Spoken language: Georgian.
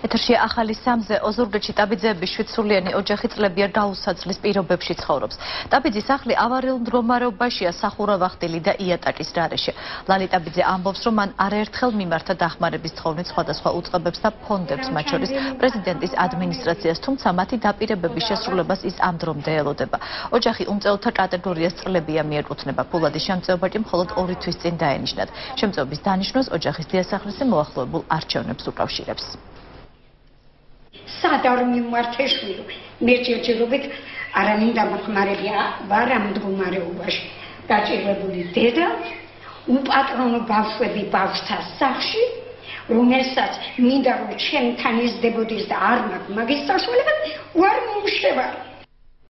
ეთერშია ახალი სამზე ოზურგეთში ტაბიძეების შვიდსრულიანი ოჯახი წლებია დაუსაძლის პირობებში ცხოვრობს. ტაბიძის სახლი ავარიულ მდგომარეობაშია სახურავახტილი და იატაკის გარეშე. ლალი ტაბიძე ამბობს, რომ მან არაერთხელ მიმართა დახმარების თხოვნით სხვადასხვა უწყებებს და ფონდებს, მათ შორის პრეზიდენტის ადმინისტრაციას, თუმცა მათი დაპირებების შესრულებას ის ამ დრომდე ელოდება. ოჯახი უმწეელთა კატეგორიას წლებია მიეკუთვნება. ფულადის შემწეობა კი მხოლოდ 2 თვის წინ დაენიშნათ. შემწეობის დანიშვნას ოჯახის დიასახლისი მოახლოებულ არჩევნებს უკავშირებს. Სადა მიმართეშვილი მე ჯერჯერობით არამინდა მოხმარებია ვარ ამ მდგომარეობაში დაჭირებული დედა უპატრონო ბავშვები ბავშვთა სახლში რომელსაც მინდა რომ ჩემთან ისდებოდეს და არ მაქვს მაგის საშუალება ვარ მომშევარი